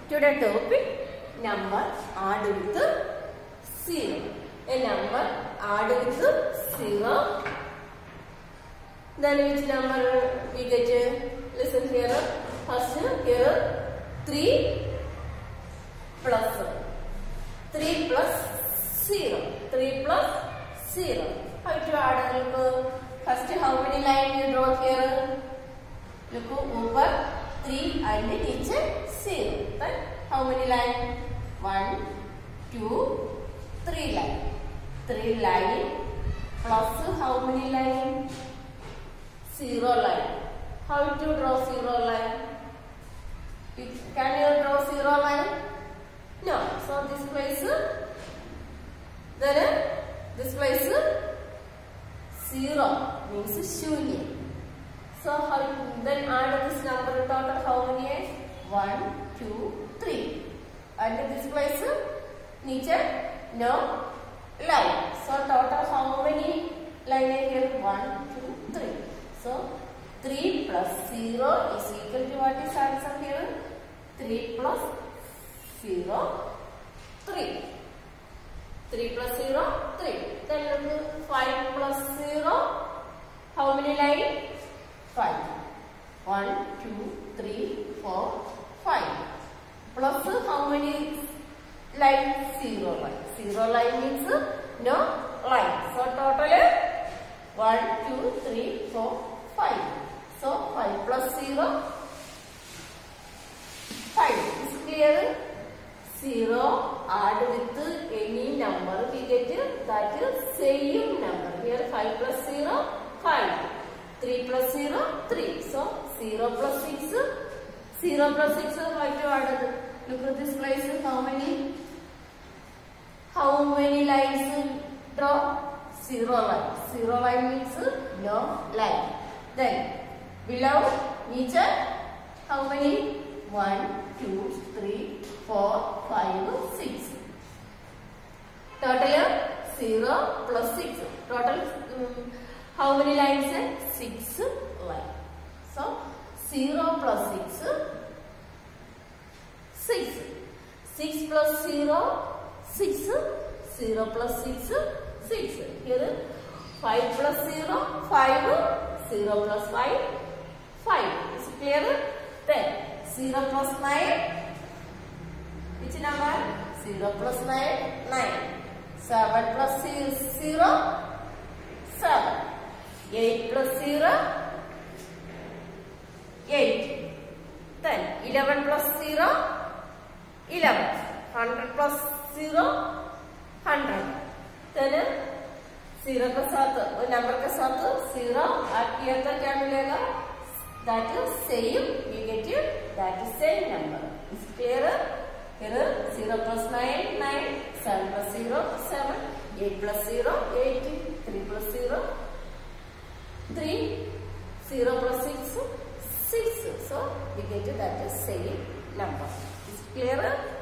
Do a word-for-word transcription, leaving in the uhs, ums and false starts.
Today topic number add with zero. A number add with zero. Then which number we get? Listen here. First here three plus three plus zero. Three plus zero. How to add? Look. First, how many lines you draw here? Look over three and each zero. Then how many lines? One, two, three lines. Three lines plus how many lines? Zero line. How to draw zero line? Can you draw zero line? No. So this place, then this place zero means shunya. So how then add this number total how many is? One, two, three. And this place niche no line. So total how many line is here? One, two, three. So three plus zero is equal to what is answer here? Three plus zero, three. Three plus zero, three. Then look five plus zero. How many lines? Five. One, two, three, four, five. Plus how many lines? Zero line. Zero line means no line. So total one, two, three, four, five. So five plus zero, five. Is clear? Zero add with any number we get that is same number. Here five plus zero, five. three plus zero, three. So zero plus six, zero plus six, how to add? Look at this place. How many? How many lines draw? Zero line. Zero line means no line. Then below each how many? One, two, three, four, five, six. Total zero plus six. Total um, how many lines? Six lines. So zero plus six, six. Six plus zero, six. Zero plus six, six. Here five plus zero, five. Zero plus five, five. Is it clear? Then zero plus nine. Which number? Zero plus nine, nine. Seven plus zero, seven. Eight plus zero, eight. Then eleven plus zero, eleven. Hundred plus zero, hundred. Then zero के साथ number के साथ zero add किया तो क्या मिलेगा? That is same. We get it. That is same number. Is clear? Here zero plus nine, nine. Seven plus zero, seven. Eight plus zero, eight. Three plus zero, three. Zero plus six, six. So we get it. That is same number. Is clear?